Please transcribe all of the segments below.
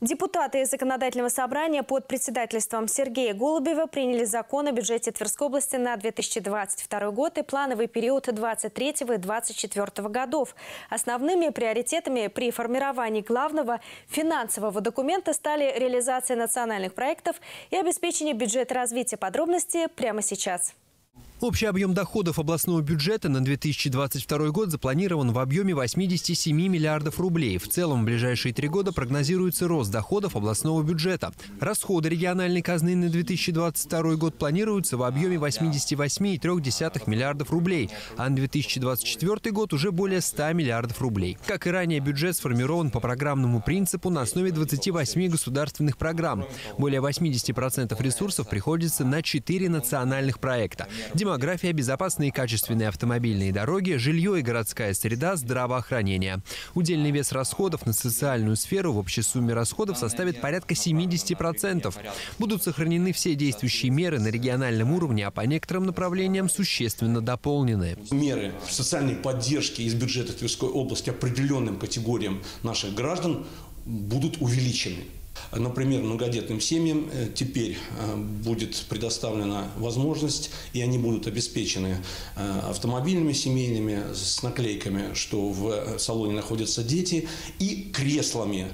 Депутаты Законодательного собрания под председательством Сергея Голубева приняли закон о бюджете Тверской области на 2022 год и плановый период 2023 и 2024 годов. Основными приоритетами при формировании главного финансового документа стали реализация национальных проектов и обеспечение бюджета развития. Подробности прямо сейчас. Общий объем доходов областного бюджета на 2022 год запланирован в объеме 87 миллиардов рублей. В целом в ближайшие 3 года прогнозируется рост доходов областного бюджета. Расходы региональной казны на 2022 год планируются в объеме 88,3 миллиардов рублей, а на 2024 год уже более 100 миллиардов рублей. Как и ранее, бюджет сформирован по программному принципу на основе 28 государственных программ. Более 80% ресурсов приходится на 4 национальных проекта: демография, безопасные и качественные автомобильные дороги, жилье и городская среда, здравоохранение. Удельный вес расходов на социальную сферу в общей сумме расходов составит порядка 70%. Будут сохранены все действующие меры на региональном уровне, а по некоторым направлениям существенно дополнены. Меры социальной поддержки из бюджета Тверской области определенным категориям наших граждан будут увеличены. Например, многодетным семьям теперь будет предоставлена возможность, и они будут обеспечены автомобильными семейными с наклейками, что в салоне находятся дети, и креслами,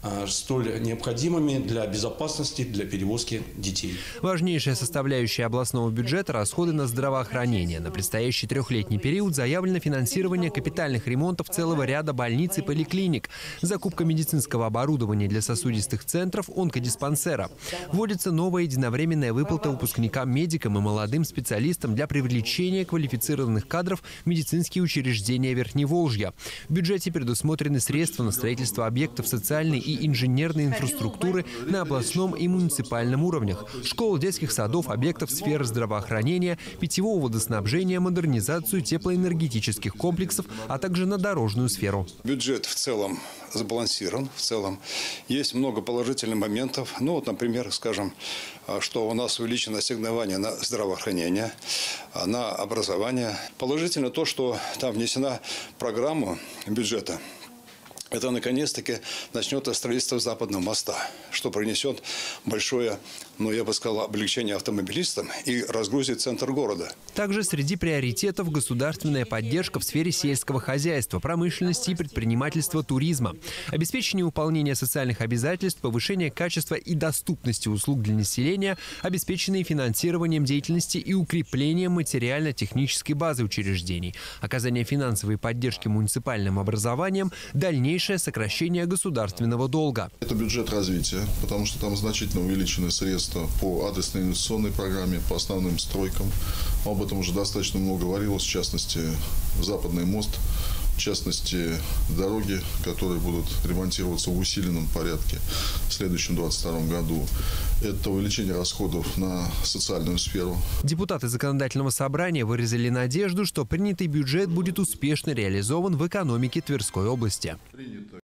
столь необходимыми для безопасности, для перевозки детей. Важнейшая составляющая областного бюджета – расходы на здравоохранение. На предстоящий 3-летний период заявлено финансирование капитальных ремонтов целого ряда больниц и поликлиник, закупка медицинского оборудования для сосудистых центров, онкодиспансера. Вводится новая единовременная выплата выпускникам, медикам и молодым специалистам для привлечения квалифицированных кадров в медицинские учреждения Верхневолжья. В бюджете предусмотрены средства на строительство объектов социальной и инженерной инфраструктуры на областном и муниципальном уровнях: школ, детских садов, объектов сферы здравоохранения, питьевого водоснабжения, модернизацию теплоэнергетических комплексов, а также на дорожную сферу. Бюджет в целом сбалансирован, в целом есть много положительных моментов. Ну вот, например, скажем, что у нас увеличено ассигнование на здравоохранение, на образование. Положительно то, что там внесена программа бюджета. Это, наконец-таки, начнется строительство Западного моста, что принесет большое, я бы сказал, облегчение автомобилистам и разгрузит центр города. Также среди приоритетов государственная поддержка в сфере сельского хозяйства, промышленности и предпринимательства, туризма, обеспечение выполнения социальных обязательств, повышение качества и доступности услуг для населения, обеспеченные финансированием деятельности и укреплением материально-технической базы учреждений, оказание финансовой поддержки муниципальным образованием, дальнейшее сокращение государственного долга. Это бюджет развития, потому что там значительно увеличены средства по адресной инвестиционной программе, по основным стройкам. Об этом уже достаточно много говорилось, в частности, Западный мост, в частности, дороги, которые будут ремонтироваться в усиленном порядке в следующем 2022 году. Это увеличение расходов на социальную сферу. Депутаты Законодательного собрания выразили надежду, что принятый бюджет будет успешно реализован в экономике Тверской области.